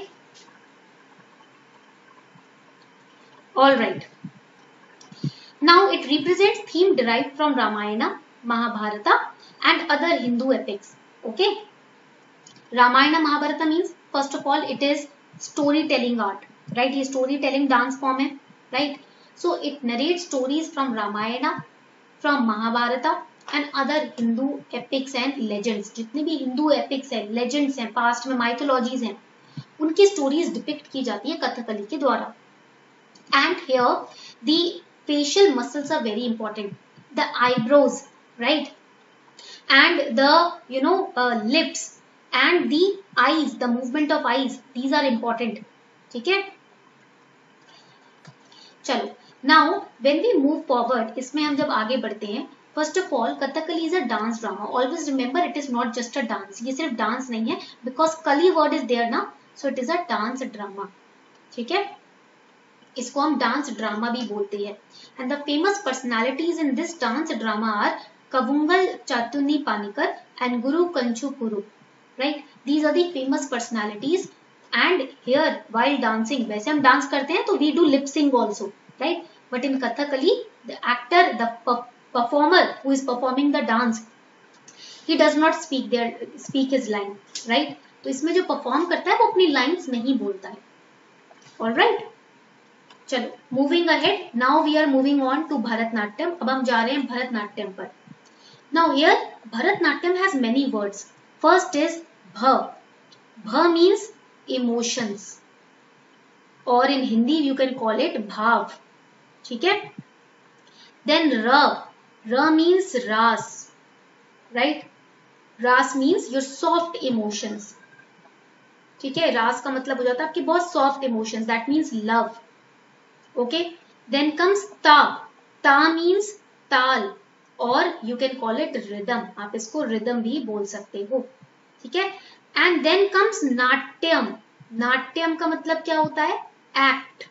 Speaker 1: All right. Now it represents theme derived from Ramayana, Mahabharata and other Hindu epics. Okay. Ramayana Mahabharata means, first of all, it is storytelling art, right? ये storytelling dance form है, right? So it narrates stories from Ramayana, from Mahabharata and other Hindu epics and legends. जितने भी Hindu epics हैं, legends हैं, past में mythologies हैं, उनकी stories depict की जाती है कथकली के द्वारा. And here the facial muscles are very important. The eyebrows, right? And the, you know, uh, lips and the eyes, the movement of eyes, these are important. ठीक है? चलो. Now when we move forward, इसमें हम जब आगे बढ़ते हैं, first of all, Kathakali is a dance drama. Always remember, it is not just a dance. ये सिर्फ dance नहीं है, because कली word is there ना, so it is a dance drama. ठीक है? इसको हम डांस ड्रामा भी बोलते हैं. And the famous personalities in this dance drama are Kavungal Chathunni Panicker and guru Kunchu Kurup. Right, these are the famous personalities. And here while dancing, वैसे हम डांस करते हैं तो we do lip sync also, right, but in Kathakali the actor, the performer who is performing the dance, he does not speak there speak his line, right. तो इसमें जो perform करता है वो अपनी लाइन्स नहीं बोलता है. ऑलराइट, चलो moving ahead. Now we are moving on to Bharatanatyam. अब हम जा रहे हैं भरतनाट्यम पर. Now here Bharatanatyam has many words. First is bha. Bha means emotions, और in Hindi you can call it bhav. ठीक है. Then ra. Ra means ras, right. Ras means your soft emotions. ठीक है. रास का मतलब हो जाता है आपकी बहुत soft emotions, that means love. Okay, then comes ta. Ta means ताल, और you can call it rhythm. आप इसको rhythm भी बोल सकते हो. ठीक है. And then comes Natyam. Natyam का मतलब क्या होता है? Act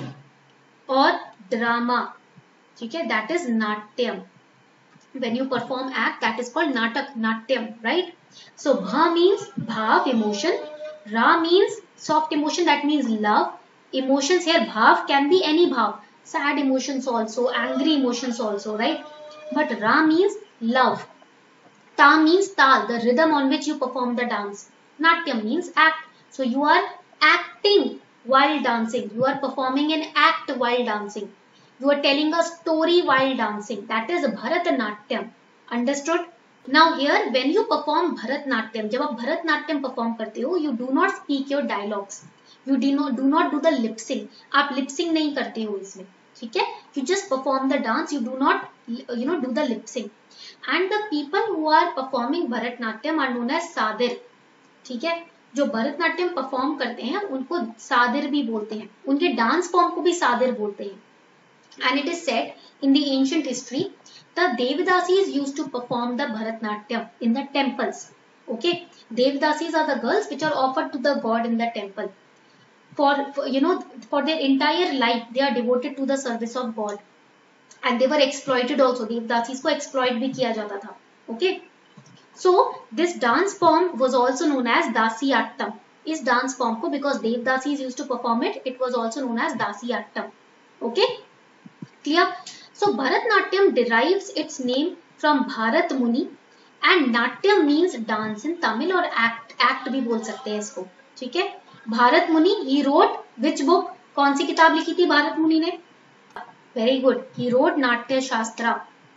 Speaker 1: और drama. ठीक है, that is Natyam. When you perform act, that is called नाटक, Natyam, right? So bha means bhav, emotion. Ra means soft emotion, that means love. Emotions here, bhav can be any bhav, sad emotions also, angry emotions also, right? But ra means love. Ta means tal, the rhythm on which you perform the dance. Natyam means act. So you are acting while dancing. You are performing an act while dancing. You are telling a story while dancing. That is Bharatanatyam. Understood? Now here, when you perform Bharatanatyam, जब आप Bharatanatyam perform करते हो, you do not speak your dialogues. You do not do not do the lip sync. आप lip sync नहीं करते हो इसमें. ठीक है. You just perform the dance. You do not, you know, do the lip sync. And the people who are performing Bharatanatyam are known as Sadir. ठीक है. जो भरतनाट्यम परफॉर्म करते हैं उनको सादिर भी बोलते हैं. उनके डांस फॉर्म को भी सादिर बोलते हैं. And it is said in the ancient history, the Devadasis used to perform the Bharatanatyam in the temples. Okay, Devadasis are the girls which are offered to the god in the temple. For, for you know, for their entire life, they are devoted to the service of God, and they were exploited also. Devadasis को exploit भी किया जाता था. Okay, so this dance form was also known as Dasiyattam. इस dance form को, because Devadasis used to perform it, it was also known as Dasiyattam. Okay. Clear? So Bharatanatyam derives its name from Bharat Muni, and Natyam means dance in Tamil, or act. Act भी बोल सकते हैं इसको. ठीक है. भारत मुनि, he wrote which book? कौन सी किताब लिखी थी भारत मुनि ने? Very good. He wrote नाट्य शास्त्रा.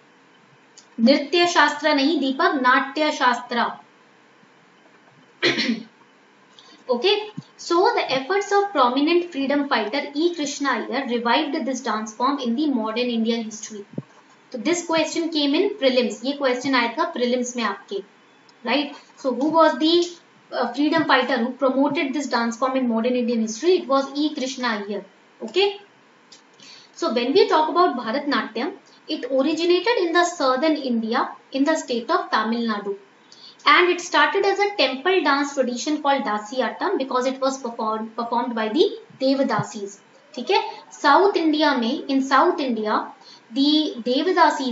Speaker 1: नृत्य शास्त्र नहीं दीपक, नाट्य शास्त्रा. Okay, so the efforts of prominent freedom fighter E. Krishna Iyer revived this dance form in the modern Indian history. So this question came in prelims. ये question आया था prelims में आपके, right? So who was the uh, freedom fighter who promoted this dance form in modern Indian history? It was E. Krishna Iyer. Okay. So when we talk about Bharatanatyam, it originated in the southern India in the state of Tamil Nadu. And it started as a temple dance tradition called Dasiyattam because it was performed performed by the Devadasis. ठीक है. South India में, in South India, the Devadasis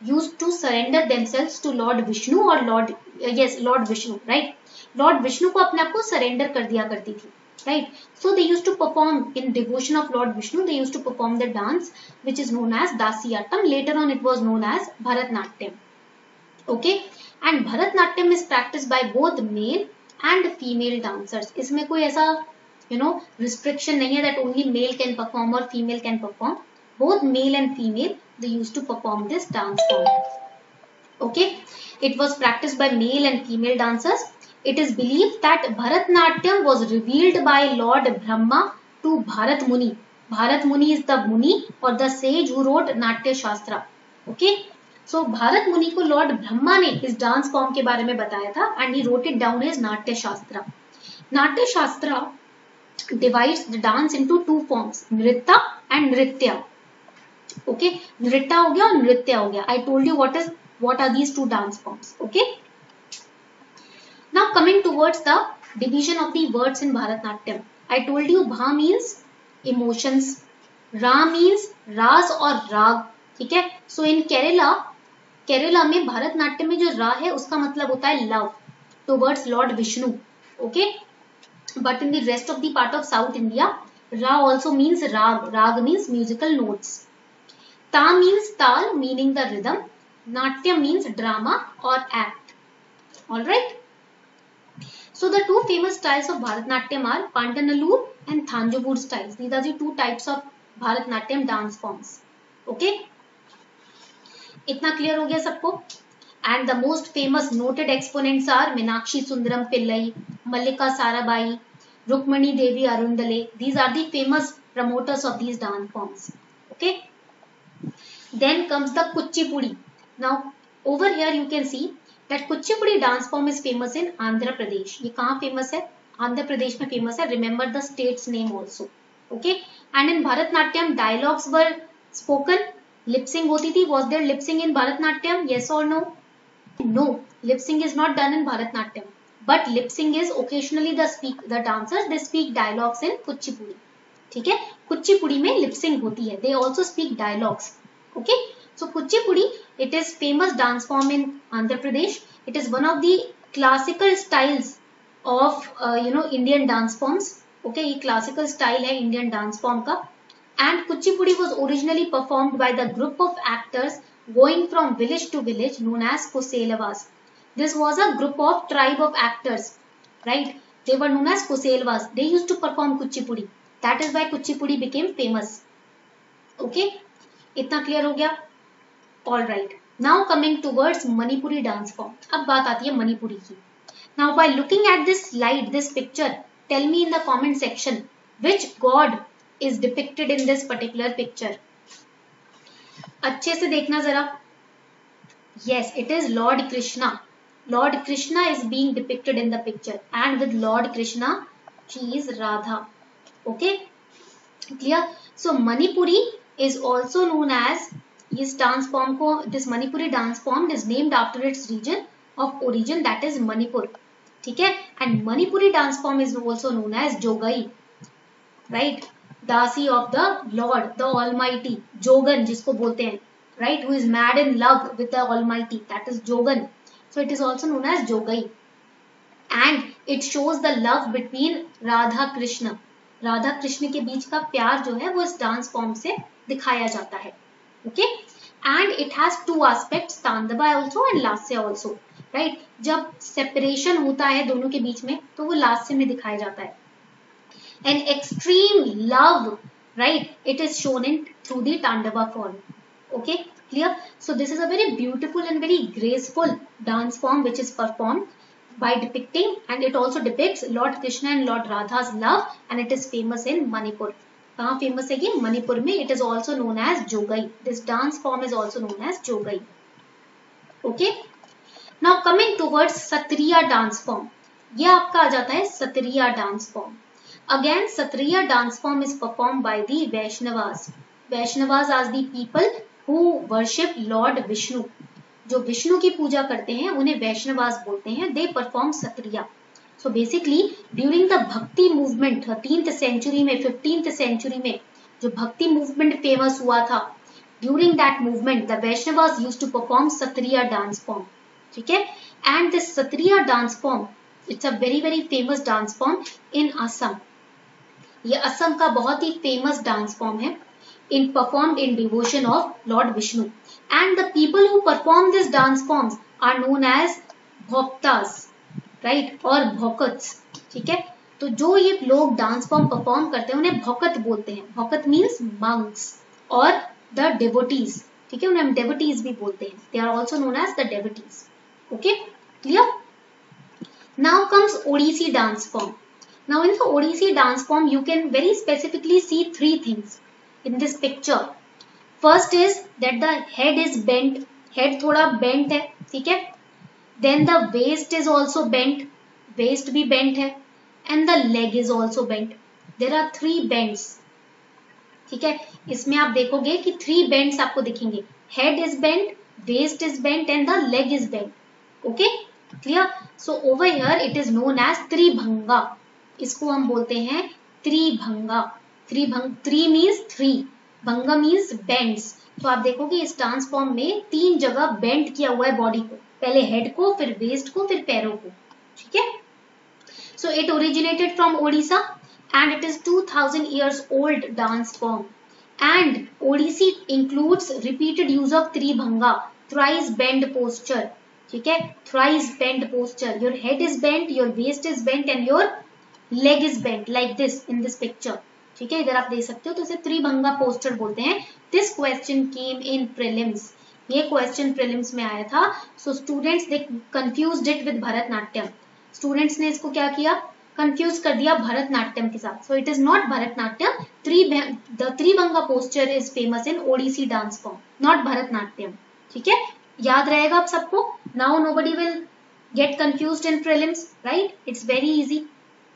Speaker 1: used to surrender themselves to Lord Vishnu or Lord uh, yes Lord Vishnu, right? Lord Vishnu को अपने आप को surrender कर दिया करती थी, right? So they used to perform in devotion of Lord Vishnu. They used to perform the dance which is known as Dasiyattam. Later on it was known as Bharatnatyam. Okay, and Bharatnatyam is practiced by both male and female dancers. इसमें कोई ऐसा you know restriction नहीं है that only male can perform or female can perform. Both male and female, they used to perform this dance form. Okay, it was practiced by male and female dancers. It is believed that Bharatnatyam was revealed by Lord Brahma to Bharat Muni. Bharat Muni is the Muni or the sage who wrote Natya Shastra. Okay, so Bharat Muni को Lord Brahma ने इस dance form के बारे में बताया था and he wrote it down as Natya Shastra. Natya Shastra divides the dance into two forms, Nritta and Nritya. Okay, नृत्य हो गया और नृत्य हो गया. I told you what is what are these two dance forms. Okay, now coming towards the division of the words in Bharatnatyam. I told you Bha means emotions, Ra means रास और राग. ठीक है, so in Kerala, केरला में भारतनाट्यम में जो रा है उसका मतलब होता है love towards Lord Vishnu. Okay, but in the rest of the part of South India, Ra also means rag. Rag means musical notes. Ta means tal, meaning the rhythm. Natya means drama or act. Alright. So the two famous styles of Bharatnatyam are Pandanallur and Thanjavur styles. These are the two types of Bharatnatyam dance forms. Okay. इतना clear हो गया सबको? And the most famous noted exponents are Meenakshi Sundaram Pillai, Mallika Sarabai, Rukmani Devi Arundale. These are the famous promoters of these dance forms. Okay. Then comes the Kuchipudi. Now over here you can see that Kuchipudi dance form is famous in Andhra Pradesh. ये कहाँ famous है? Andhra Pradesh में famous है. Remember the state's name also. Okay. And in Bharatnatyam dialogues were spoken. Lip sync होती थी. Was there lip sync in Bharatnatyam? Yes or no? No. Lip sync is not done in Bharatnatyam. But lip sync is occasionally the speak the dancers they speak dialogues in Kuchipudi. ठीक है, कुचिपुड़ी में lip sync होती है. They also speak dialogues. Okay, so Kuchipudi, it is famous dance form in Andhra Pradesh. It is one of the classical styles of uh, you know Indian dance forms. Okay, ये classical style है Indian dance form का. And Kuchipudi was originally performed by the group of actors going from village to village known as Kuselavas. This was a group of tribe of actors, right? They were known as Kuselavas. They used to perform Kuchipudi. That is why Kuchipudi became famous. Okay. इतना clear हो गया? All right. Now coming towards Manipuri dance form. अब बात आती है मणिपुरी की. Now by looking at this slide, this picture, tell me in the comment section which god is depicted in this particular picture. अच्छे से देखना जरा. Yes, it is Lord Krishna. Lord Krishna is being depicted in the picture, and with Lord Krishna, she is Radha. Okay, clear? So Manipuri is also known as इस dance form को this Manipuri dance form is named after its region of origin, that is Manipur. ठीक है, and Manipuri dance form is also known as Jogai, right? दासी of the Lord, the Almighty, Jogan जिसको बोलते हैं, right? Who is mad in love with the Almighty, that is Jogan. So it is also known as Jogai, and it shows the love between Radha Krishna. Radha Krishna के बीच का प्यार जो है वो इस डांस फॉर्म से दिखाया जाता है. Okay, and it has two aspects, tandava also and lasya also, right? जब सेपरेशन होता है दोनों के बीच में तो वो लास्य में दिखाया जाता है. And extreme love, right, it is shown in through the tandava form. Okay, clear? So this is a very beautiful and very graceful dance form which is performed by depicting, and it also depicts Lord Krishna and Lord Radha's love, and it is famous in Manipur. कहाँ famous है ये? मणिपुर में. It is also known as Jogai. This dance form is also known as Jogai. Okay. Now coming towards Satriya dance form. ये आपका आ जाता है Satriya dance form. Again, Satriya dance form is performed by the Vaishnavas. Vaishnavas are the people who worship Lord Vishnu. जो विष्णु की पूजा करते हैं उन्हें वैष्णवास बोलते हैं. They perform Sattriya. So basically during the bhakti movement thirteenth century में, फिफ्टींथ सेंचुरी में जो भक्ति मूवमेंट फेमस हुआ था, during that movement the Vaishnavas used to perform Sattriya dance form. ठीक है, and this Sattriya dance form it's a very very famous dance form in Assam. ये असम का बहुत ही फेमस डांस फॉर्म है, in performed in devotion of lord Vishnu. And the people who perform this dance forms are known as bhoktas, right, और भोकत्स. ठीक है, तो जो ये लोग डांस फॉर्म परफॉर्म करते हैं उन्हें भोकत बोलते हैं. भोकत मीन्स मंक्स और द डेवोटीज. ठीक है, उन्हें हम डेवोटीज भी बोलते हैं. They are also known as the devotees. Okay, clear? Now comes Odissi dance form. Now in the Odissi dance form you can very specifically see three things in this picture. First is that the head is bent. Head थोड़ा bent है. ठीक है, then the waist is also bent. Waist भी bent है, and the leg is also bent. There are three bends. ठीक है, इसमें आप देखोगे कि three bends आपको दिखेंगे. Head is bent, waist is bent and the leg is bent. Okay, clear? So over here it is known as Tribhanga. इसको हम बोलते हैं त्रिभंगा. Tribhanga, tri means three, bhanga means bends. तो आप देखोगे इस डांस फॉर्म में तीन जगह बेंड किया हुआ है बॉडी को, पहले हेड को, फिर वेस्ट को, फिर पैरों को. ठीक है, so it originated from Odisha and it is two thousand years old dance form. And Odissi includes repeated use of tribhanga, thrice bend posture. ठीक है, thrice bend posture. Your head is bent, your waist is bent and your leg is bent like this in this picture. ठीक है, इधर आप देख सकते हो, तो इसे त्रिभंगा पोस्टर बोलते हैं. This question came in prelims. ये क्वेश्चन प्रीलिम्स में आया था. So students they confused it with Bharatanatyam. Students ने इसको क्या किया, कंफ्यूज कर दिया भरतनाट्यम के साथ. So it is not Bharatanatyam. The tribhanga posture is famous in Odissi dance form, not Bharatanatyam. ठीक है, याद रहेगा आप सबको. Now nobody will get confused in prelims, right? It's very easy.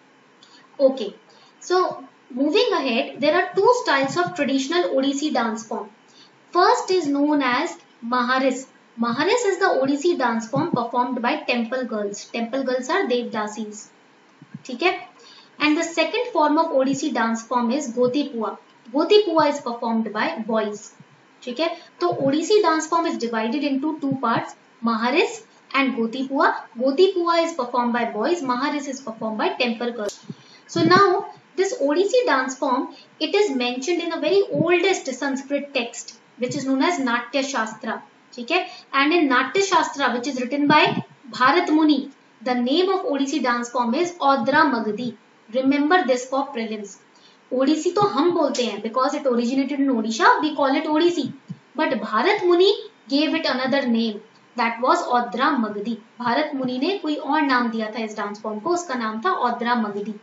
Speaker 1: Okay, so moving ahead, there are two styles of traditional Odissi dance form. First is known as Maharis. Maharis is the Odissi dance form performed by temple girls. Temple girls are Devdasis. ठीक है? And the second form of Odissi dance form is Gotipua. Gotipua is performed by boys. ठीक है? तो Odissi dance form is divided into two parts, Maharis and Gotipua. Gotipua is performed by boys. Maharis is performed by temple girls. So now this Odissi dance form, it is mentioned in a very oldest Sanskrit text which is known as Natya Shastra. ठीक है, and in Natya Shastra which is written by Bharat Muni, the name of Odissi dance form is Audra Magadi. Remember this for prelims. Odissi तो हम बोलते हैं because it originated in Odisha, we call it Odissi. But Bharat Muni gave it another name, that was Audra Magadi. Bharat Muni ने कोई और नाम दिया था इस डांस फॉर्म को, उसका नाम था Audra Magadi.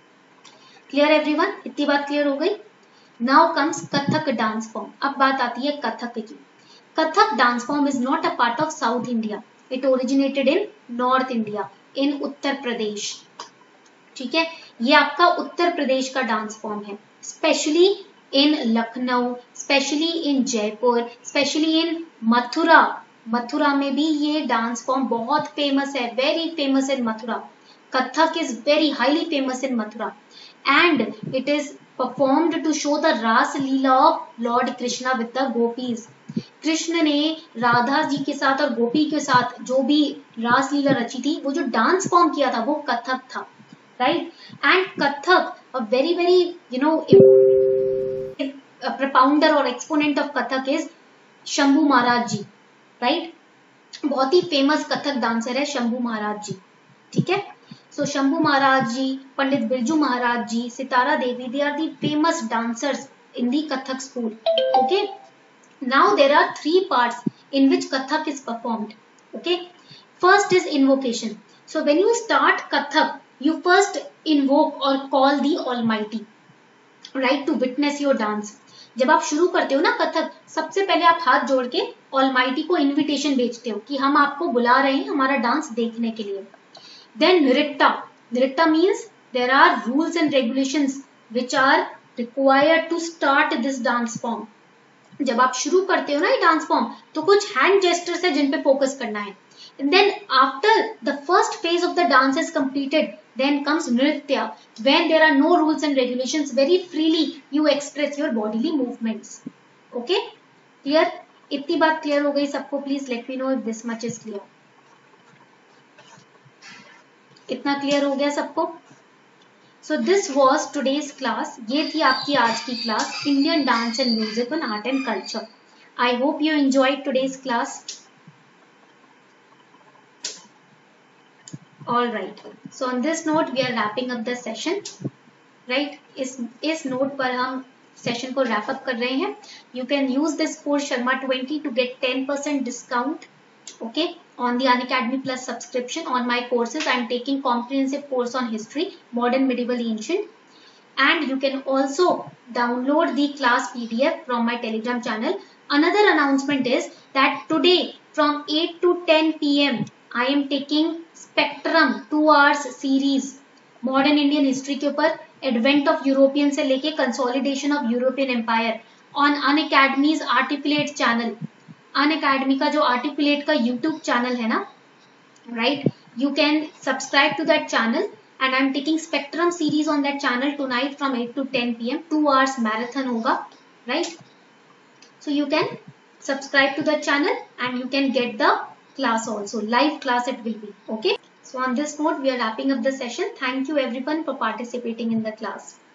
Speaker 1: Clear everyone? इतनी बात क्लियर हो गई. Now comes Kathak dance form. अब बात आती है कथक की. Kathak dance form is not a part of south India. It originated in north India, in Uttar Pradesh. ठीक है, ये आपका उत्तर प्रदेश का डांस फॉर्म है, specially in Lucknow, specially in Jaipur, specially in Mathura. Mathura में भी ये डांस फॉर्म बहुत फेमस है, very famous in Mathura. Kathak is very highly famous in Mathura and it is performed to show the Ras Leela of Lord Krishna with the gopis. Krishna ने राधा जी के साथ और गोपी के साथ जो भी रास लीला रची थी, वो जो डांस फॉर्म किया था वो कथक था, right? And Kathak a very very you know propounder और exponent of Kathak is Shambhu Maharaj ji, right? बहुत ही फेमस कथक डांसर है शंभू महाराज जी. ठीक है, so Shambhu Maharaj ji, Pandit Birju Maharaj ji, Sitara Devi, they are the famous dancers in the Kathak school. Okay, now there are three parts in which Kathak is performed. Okay, first is invocation. So when you start Kathak, you first invoke और call the almighty, right, to witness your dance. जब आप शुरू करते हो ना कथक, सबसे पहले आप हाथ जोड़ के ऑलमाइटी को इन्विटेशन भेजते हो कि हम आपको बुला रहे हैं हमारा डांस देखने के लिए. Then Nritta. Nritta means there are rules and regulations which are required to start this dance form. जब आप शुरू करते हो ना ये डांस फॉर्म, तो कुछ हैंड जेस्टर्स है जिन पे फोकस करना है. And then after the first phase of the dance is completed, then comes Nritya, when there are no rules and regulations, very freely you express your bodily movements. Okay, clear? इतनी बात clear हो गई सबको? Please let me know if this much is clear. इतना clear हो गया सबको? So this was today's class. ये थी आपकी आज की class, Indian dance and music on art and culture. I hope you enjoyed today's class. All right. So on this note, we are wrapping up the session. Right? इस इस note पर हम session को wrap up कर रहे हैं. You can use this code Sharma twenty to get ten percent discount. Okay, on the Unacademy Plus subscription on my courses. I am taking comprehensive course on history, modern, medieval, ancient, and you can also download the class P D F from my Telegram channel. Another announcement is that today from eight to ten P M I am taking Spectrum two hours series modern Indian history के ऊपर, advent of European से लेके consolidation of European empire on Unacademy's articulate channel. Unacademy का जो articulate का YouTube channel है ना, right, you can subscribe to that channel and I'm taking Spectrum series on that channel tonight from eight to ten P M two hours marathon होगा, right? So you can subscribe to the channel and you can get the class also, live class it will be. Okay, so on this note we are wrapping up the session. Thank you everyone for participating in the class.